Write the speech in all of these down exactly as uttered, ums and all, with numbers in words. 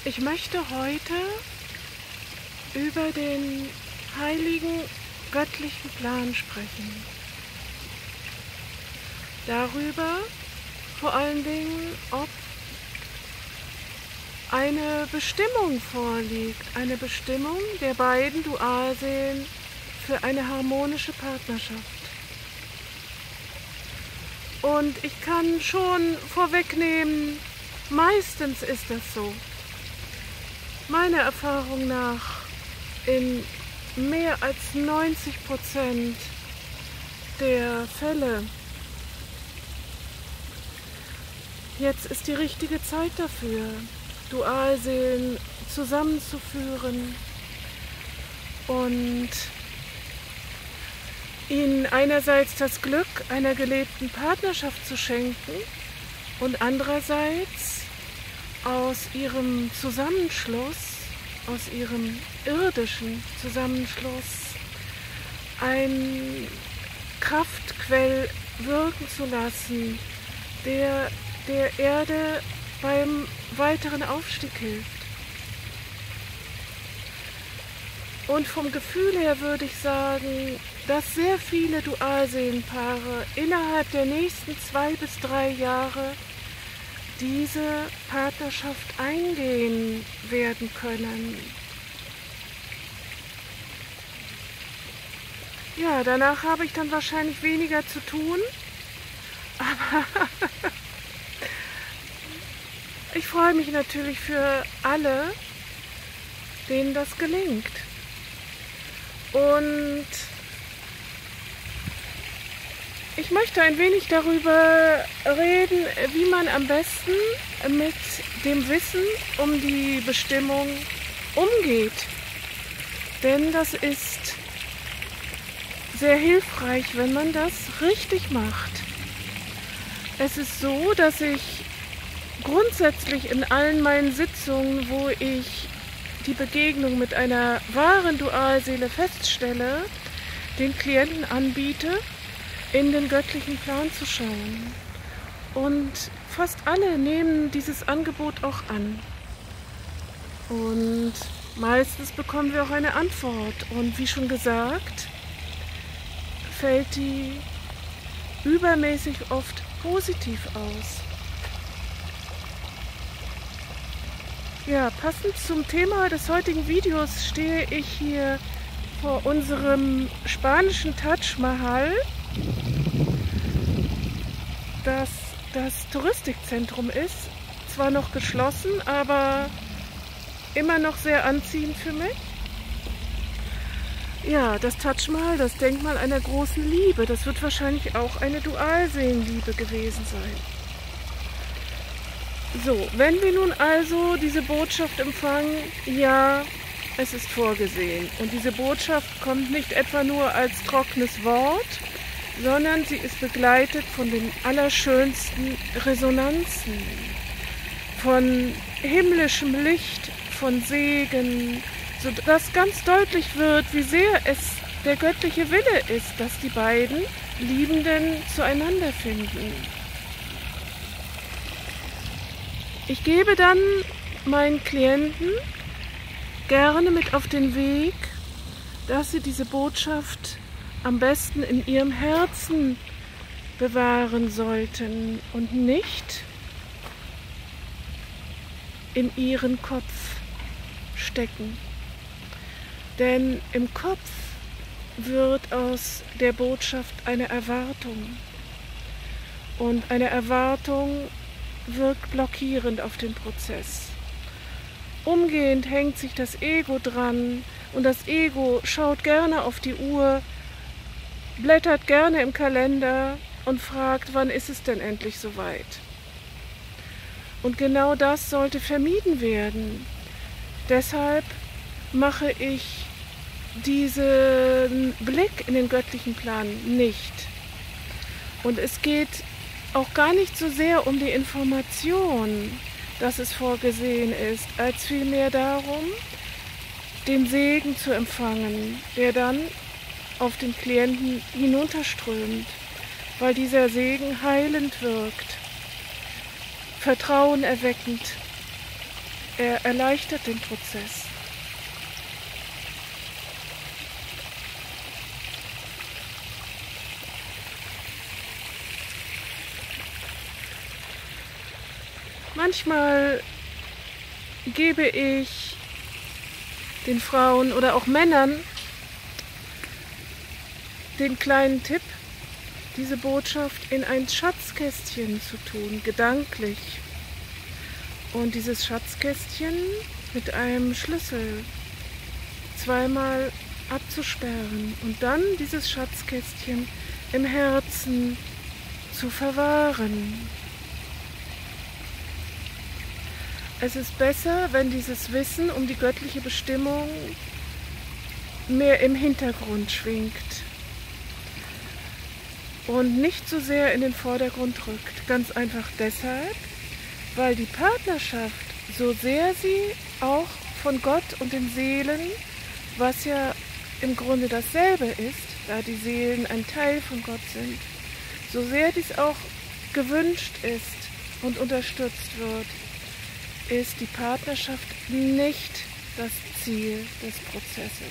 Ich möchte heute über den heiligen göttlichen Plan sprechen. Darüber vor allen Dingen, ob eine Bestimmung vorliegt, eine Bestimmung der beiden Dualseelen für eine harmonische Partnerschaft. Und ich kann schon vorwegnehmen, meistens ist das so. Meiner Erfahrung nach in mehr als neunzig Prozent der Fälle. Jetzt ist die richtige Zeit dafür, Dualseelen zusammenzuführen und ihnen einerseits das Glück einer gelebten Partnerschaft zu schenken und andererseits aus ihrem Zusammenschluss, aus ihrem irdischen Zusammenschluss, ein Kraftquell wirken zu lassen, der der Erde beim weiteren Aufstieg hilft. Und vom Gefühl her würde ich sagen, dass sehr viele Dualseelenpaare innerhalb der nächsten zwei bis drei Jahre diese Partnerschaft eingehen werden können. Ja, danach habe ich dann wahrscheinlich weniger zu tun, aber ich freue mich natürlich für alle, denen das gelingt. Und ich möchte ein wenig darüber reden, wie man am besten mit dem Wissen um die Bestimmung umgeht. Denn das ist sehr hilfreich, wenn man das richtig macht. Es ist so, dass ich grundsätzlich in allen meinen Sitzungen, wo ich die Begegnung mit einer wahren Dualseele feststelle, den Klienten anbiete, in den göttlichen Plan zu schauen. Und fast alle nehmen dieses Angebot auch an. Und meistens bekommen wir auch eine Antwort. Und wie schon gesagt, fällt die übermäßig oft positiv aus. Ja, passend zum Thema des heutigen Videos stehe ich hier vor unserem spanischen Taj Mahal, das das Touristikzentrum ist. Zwar noch geschlossen, aber immer noch sehr anziehend für mich. Ja, das Taj Mahal, das Denkmal einer großen Liebe, das wird wahrscheinlich auch eine Dualseelenliebe gewesen sein. So, wenn wir nun also diese Botschaft empfangen, ja, es ist vorgesehen. Und diese Botschaft kommt nicht etwa nur als trockenes Wort, sondern sie ist begleitet von den allerschönsten Resonanzen, von himmlischem Licht, von Segen, sodass ganz deutlich wird, wie sehr es der göttliche Wille ist, dass die beiden Liebenden zueinander finden. Ich gebe dann meinen Klienten gerne mit auf den Weg, dass sie diese Botschaft am besten in ihrem Herzen bewahren sollten und nicht in ihren Kopf stecken. Denn im Kopf wird aus der Botschaft eine Erwartung. Und eine Erwartung wirkt blockierend auf den Prozess. Umgehend hängt sich das Ego dran und das Ego schaut gerne auf die Uhr, blättert gerne im Kalender und fragt, wann ist es denn endlich soweit? Und genau das sollte vermieden werden. Deshalb mache ich diesen Blick in den göttlichen Plan nicht. Und es geht auch gar nicht so sehr um die Information, dass es vorgesehen ist, als vielmehr darum, den Segen zu empfangen, der dann auf den Klienten hinunterströmt, weil dieser Segen heilend wirkt, vertrauenerweckend er erleichtert den Prozess. Manchmal gebe ich den Frauen oder auch Männern den kleinen Tipp, diese Botschaft in ein Schatzkästchen zu tun, gedanklich. Und dieses Schatzkästchen mit einem Schlüssel zweimal abzusperren und dann dieses Schatzkästchen im Herzen zu verwahren. Es ist besser, wenn dieses Wissen um die göttliche Bestimmung mehr im Hintergrund schwingt und nicht so sehr in den Vordergrund rückt. Ganz einfach deshalb, weil die Partnerschaft, so sehr sie auch von Gott und den Seelen, was ja im Grunde dasselbe ist, da die Seelen ein Teil von Gott sind, so sehr dies auch gewünscht ist und unterstützt wird, ist die Partnerschaft nicht das Ziel des Prozesses.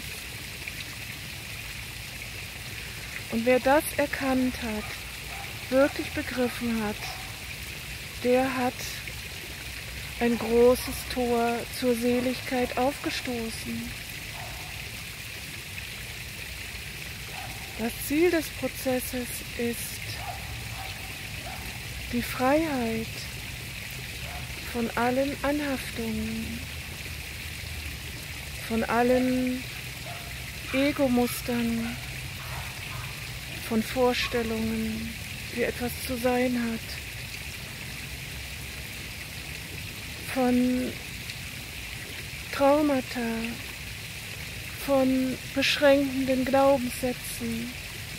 Und wer das erkannt hat, wirklich begriffen hat, der hat ein großes Tor zur Seligkeit aufgestoßen. Das Ziel des Prozesses ist die Freiheit von allen Anhaftungen, von allen Ego-Mustern, von Vorstellungen, wie etwas zu sein hat, von Traumata, von beschränkenden Glaubenssätzen,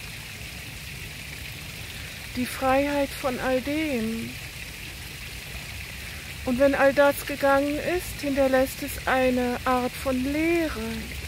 die Freiheit von all dem. Und wenn all das gegangen ist, hinterlässt es eine Art von Leere.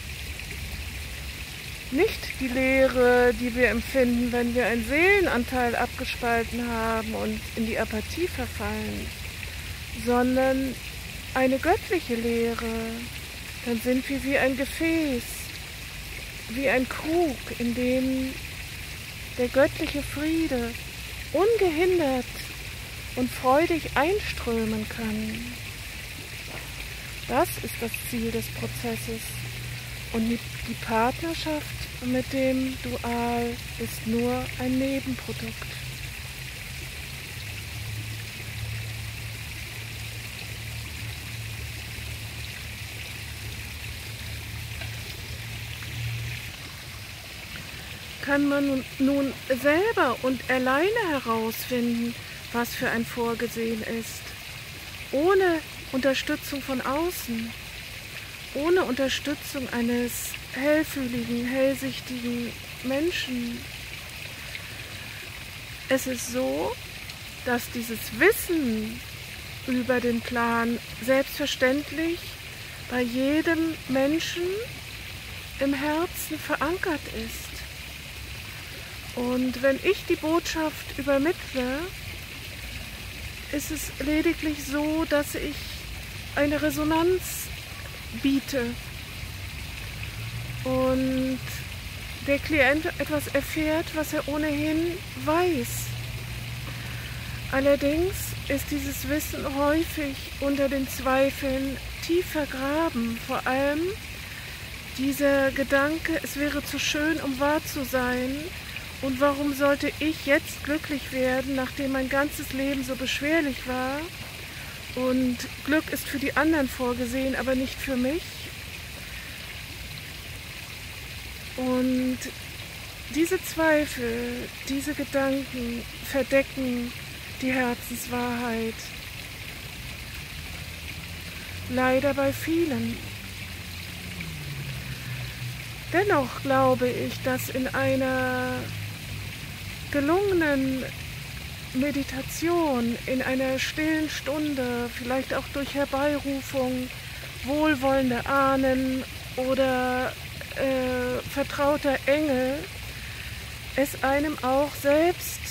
Nicht die Leere, die wir empfinden, wenn wir einen Seelenanteil abgespalten haben und in die Apathie verfallen, sondern eine göttliche Leere. Dann sind wir wie ein Gefäß, wie ein Krug, in dem der göttliche Friede ungehindert und freudig einströmen kann. Das ist das Ziel des Prozesses. Und die Partnerschaft mit dem Dual ist nur ein Nebenprodukt. Kann man nun selber und alleine herausfinden, was für ein Vorgesehen ist, ohne Unterstützung von außen, ohne Unterstützung eines hellfühligen, hellsichtigen Menschen. Es ist so, dass dieses Wissen über den Plan selbstverständlich bei jedem Menschen im Herzen verankert ist. Und wenn ich die Botschaft übermittle, ist es lediglich so, dass ich eine Resonanz biete und der Klient etwas erfährt, was er ohnehin weiß. Allerdings ist dieses Wissen häufig unter den Zweifeln tief vergraben, vor allem dieser Gedanke, es wäre zu schön, um wahr zu sein. Und warum sollte ich jetzt glücklich werden, nachdem mein ganzes Leben so beschwerlich war? Und Glück ist für die anderen vorgesehen, aber nicht für mich. Und diese Zweifel, diese Gedanken verdecken die Herzenswahrheit. Leider bei vielen. Dennoch glaube ich, dass in einer gelungenen Meditation, in einer stillen Stunde, vielleicht auch durch Herbeirufung wohlwollender Ahnen oder äh, vertrauter Engel, es einem auch selbst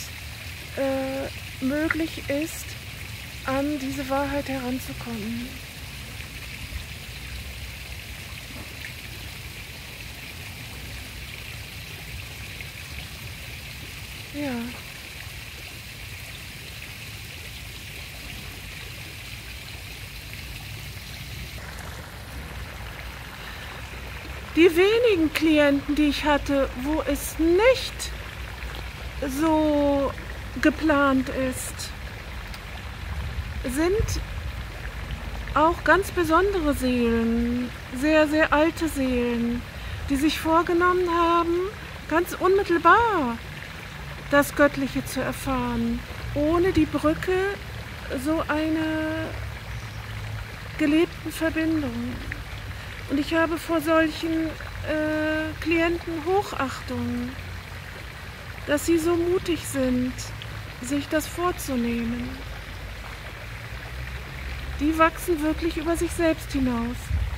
äh, möglich ist, an diese Wahrheit heranzukommen. Ja. Die wenigen Klienten, die ich hatte, wo es nicht so geplant ist, sind auch ganz besondere Seelen, sehr, sehr alte Seelen, die sich vorgenommen haben, ganz unmittelbar das Göttliche zu erfahren, ohne die Brücke so einer gelebten Verbindung. Und ich habe vor solchen äh, Klienten Hochachtung, dass sie so mutig sind, sich das vorzunehmen. Die wachsen wirklich über sich selbst hinaus.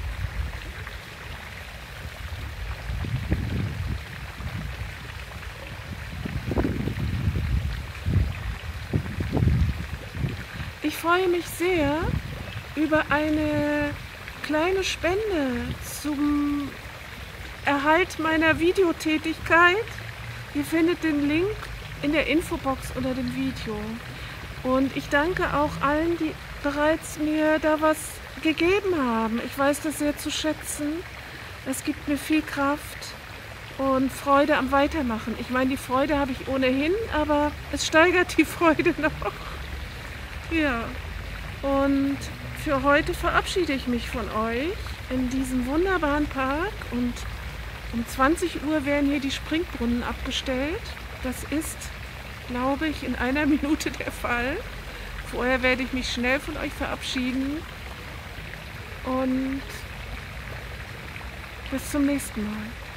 Ich freue mich sehr über eine kleine Spende zum Erhalt meiner Videotätigkeit. Ihr findet den Link in der Infobox unter dem Video. Und ich danke auch allen, die bereits mir da was gegeben haben. Ich weiß das sehr zu schätzen. Es gibt mir viel Kraft und Freude am Weitermachen. Ich meine, die Freude habe ich ohnehin, aber es steigert die Freude noch. Ja, und für heute verabschiede ich mich von euch in diesem wunderbaren Park und um zwanzig Uhr werden hier die Springbrunnen abgestellt. Das ist, glaube ich, in einer Minute der Fall. Vorher werde ich mich schnell von euch verabschieden und bis zum nächsten Mal.